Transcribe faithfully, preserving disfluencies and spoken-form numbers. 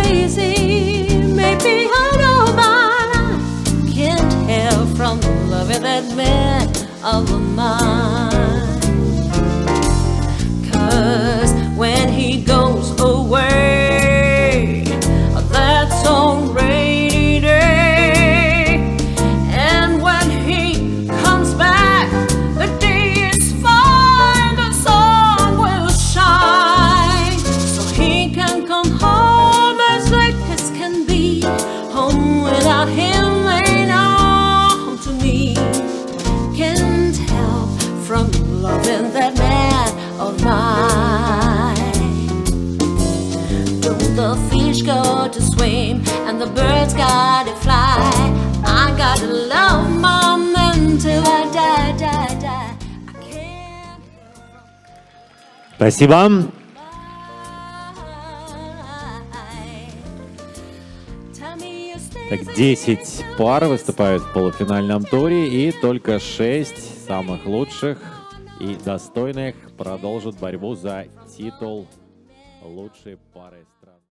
crazy. Maybe I know, but I can't help from loving that man of mine. 'Cause when he goes away, that's on rainy day, and when he comes back, the day is fine, the sun will shine, so he can come home as late as can be. Home without him ain't home to me. Can't help from loving that man of mine. Don't the fish go to swim and the birds gotta fly? I gotta love my man till I die, die, die. I can't help. Спасибо. Так, десять пар выступают в полуфинальном туре, и только шесть самых лучших и достойных продолжат борьбу за титул лучшей пары.